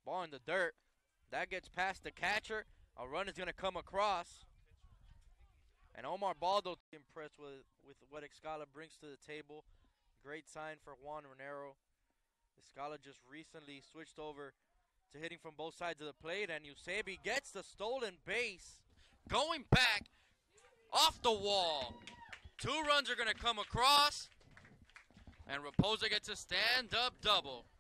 Ball in the dirt. That gets past the catcher. A run is going to come across. And Omar Baldo impressed with what Escala brings to the table. Great sign for Juan Renero. Escala just recently switched over to hitting from both sides of the plate, and Eusebio gets the stolen base. Going back off the wall. 2 runs are going to come across, and Raposa gets a stand-up double.